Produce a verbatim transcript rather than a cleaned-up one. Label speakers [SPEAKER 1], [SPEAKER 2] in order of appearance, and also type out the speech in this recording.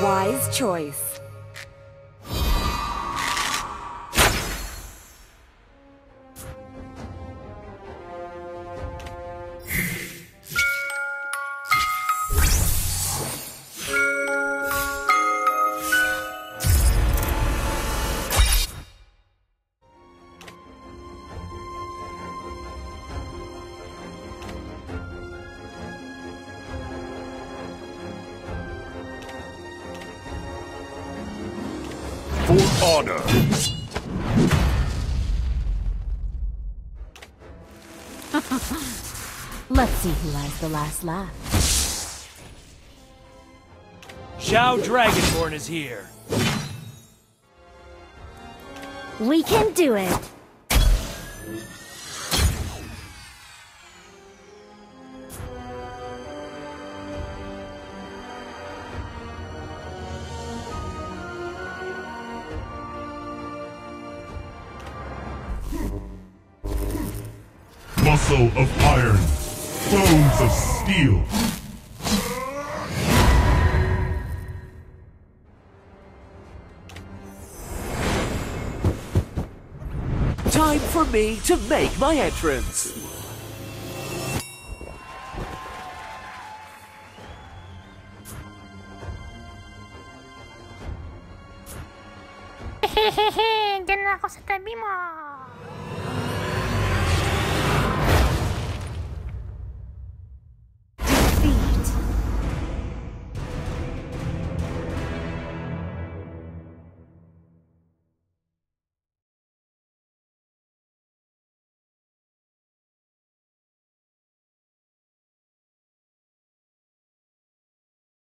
[SPEAKER 1] Wise choice.
[SPEAKER 2] For honor.
[SPEAKER 1] Let's see who has the last laugh.
[SPEAKER 3] Zhao Dragonborn is here.
[SPEAKER 1] We can do it.
[SPEAKER 4] Muscle of iron, bones of steel.
[SPEAKER 3] Time for me to make my entrance.
[SPEAKER 5] Hehehe, dyan na ako sa tabi mo.